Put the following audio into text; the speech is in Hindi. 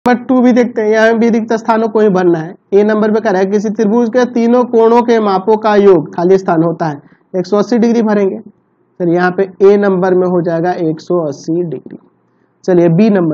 नंबर 2 भी देखते हैं, यहाँ भी रिक्त स्थानों को ही भरना है। ए नंबर पे कह रहा है किसी त्रिभुज के तीनों कोणों के मापों का योग खाली स्थान होता है 180 डिग्री भरेंगे। फिर यहाँ पे ए नंबर में हो जाएगा 180 डिग्री। चलिए बी नंबर